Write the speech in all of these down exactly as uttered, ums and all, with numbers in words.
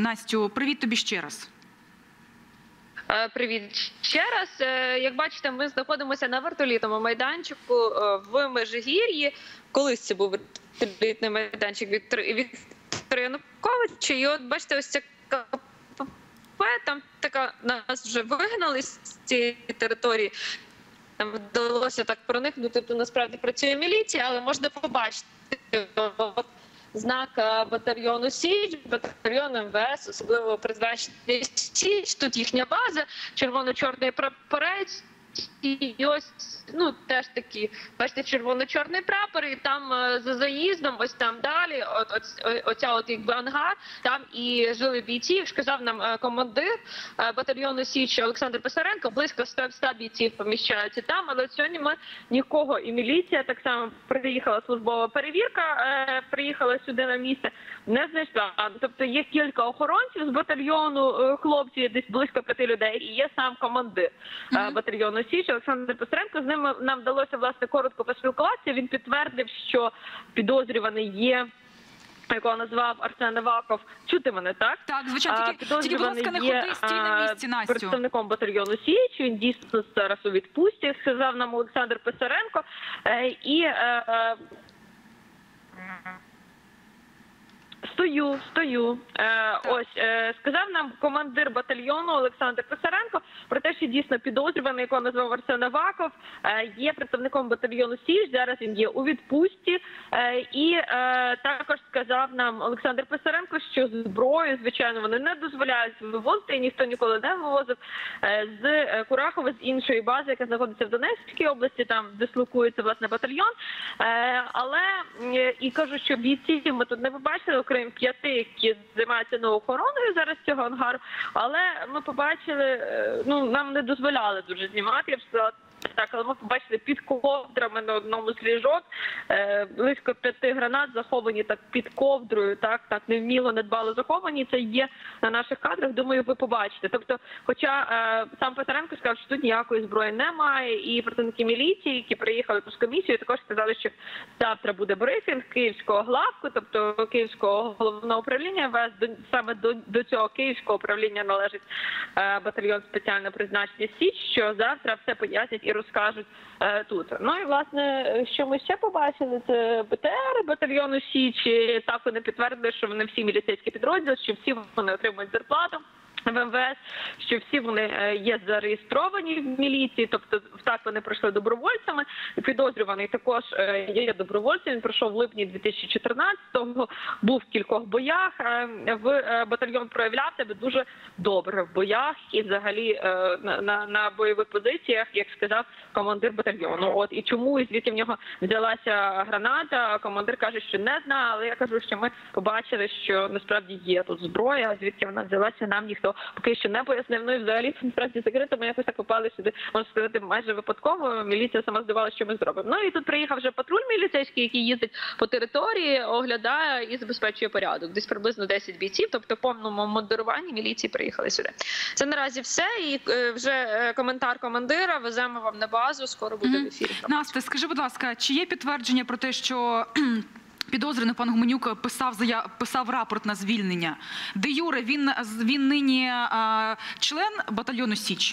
Настю, привіт тобі ще раз. Привіт ще раз. Як бачите, ми знаходимося на вертолітному майданчику в Межигір'ї. Колись це був вертолітний майданчик Віктора Януковича. І от бачите, ось ця КПП, там така, нас вже вигнали з цієї території. Там вдалося так проникнути, то насправді працює міліція, але можна побачити знак батальйону Січ, батальйону ем ве ес, особливо призначений Січ, тут їхня база, червоно-чорний прапорець, і ось, ну, теж такі, бачите, червоно-чорний прапор, і там за заїздом, ось там далі, от, от, оця от якби ангар, там і жили бійці, як сказав нам командир батальйону Січ Олександр Писаренко, близько ста бійців поміщаються там, але сьогодні ми нікого, і міліція, так само приїхала службова перевірка, приїхала сюди на місце, не знайшла. Тобто є кілька охоронців з батальйону, хлопці, десь близько п'яти людей, і є сам командир mm-hmm. батальйону Січ Олександр Писаренко. З ним нам вдалося, власне, коротко поспілкуватися. Він підтвердив, що підозрюваний є, якого назвав Арсен Аваков. Чути мене, так? Так, звичайно. Тільки, тільки будь ласка, не ходи, стій на місці, Настю. Представником батальйону Січ, він дійсно зараз у відпустці, сказав нам Олександр Писаренко. І... Стою, стою. Е, ось, е, сказав нам командир батальйону Олександр Писаренко про те, що дійсно підозрюваний, якого назвав Арсен Аваков, е, є представником батальйону Січ, зараз він є у відпустці. Е, і е, також сказав нам Олександр Писаренко, що зброю, звичайно, вони не дозволяють вивозити, і ніхто ніколи не вивозив е, з Курахова, з іншої бази, яка знаходиться в Донецькій області, там дислокується, власне, батальйон. Е, але, е, і кажу, що бійців ми тут не побачили, окрім п'яти, які займаються на охороною зараз цього ангару, але ми побачили, ну, нам не дозволяли дуже знімати, я б сказала так, але ми побачили під ковдрами на одному з ліжок е, близько п'яти гранат заховані так під ковдрою, так, так невміло, недбало заховані, це є на наших кадрах, думаю, ви побачите. Тобто, хоча е, сам Писаренко сказав, що тут ніякої зброї немає, і представники міліції, які приїхали тут з комісією, також сказали, що завтра буде брифінг Київського главку, тобто Київського головного управління ем ве ес, до, саме до, до цього Київського управління належить е, батальйон спеціального призначення Січ, що завтра все пояснять і розкажуть е, тут. Ну і, власне, що ми ще побачили, це бе те ер батальйону Січ, так вони підтвердили, що вони всі міліцейські підрозділи, що всі вони отримують зарплату в ем ве ес, що всі вони є зареєстровані в міліції, тобто так вони пройшли добровольцями. Підозрюваний також є добровольцем, він пройшов в липні дві тисячі чотирнадцятого, був в кількох боях, в батальйон проявляв себе дуже добре в боях і взагалі на, на, на бойових позиціях, як сказав командир батальйону. От і чому і звідки в нього взялася граната, командир каже, що не знає, але я кажу, що ми побачили, що насправді є тут зброя, звідки вона взялася, нам ніхто поки що не пояснив. Ну і взагалі, насправді, закрито, ми якось так попали сюди, можна сказати, майже випадково. Міліція сама здавалася, що ми зробимо. Ну і тут приїхав вже патруль міліцейський, який їздить по території, оглядає і забезпечує порядок. Десь приблизно десять бійців, тобто в повному модеруванні міліції приїхали сюди. Це наразі все. І вже коментар командира веземо вам на базу, скоро буде mm-hmm. в ефірі. Настя, скажи, будь ласка, чи є підтвердження про те, що підозрюваний пан Гуменюк писав, писав рапорт на звільнення? Де юре, він, він нині а, член батальйону Січ?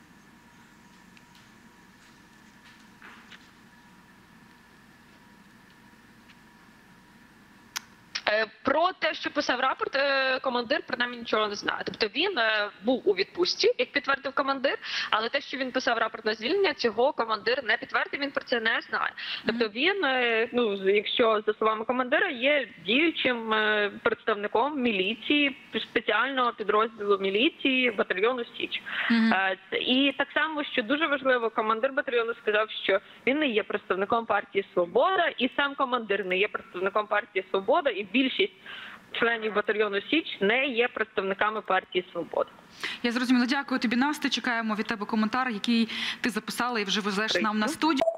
Про те, що писав рапорт, командир принаймні нічого не знає. Тобто він був у відпустці, як підтвердив командир, але те, що він писав рапорт на звільнення, цього командир не підтвердив, він про це не знає. Тобто він, ну, якщо за словами командира, є діючим представником міліції, спеціального підрозділу міліції батальйону Січ. Mm-hmm. І так само, що дуже важливо, командир батальйону сказав, що він не є представником партії «Свобода», і сам командир не є представником партії «Свобода», і більшість членів батальйону Січ не є представниками партії «Свобода». Я зрозуміла. Дякую тобі, Настя. Чекаємо від тебе коментар, який ти записала і вже везеш нам на студію.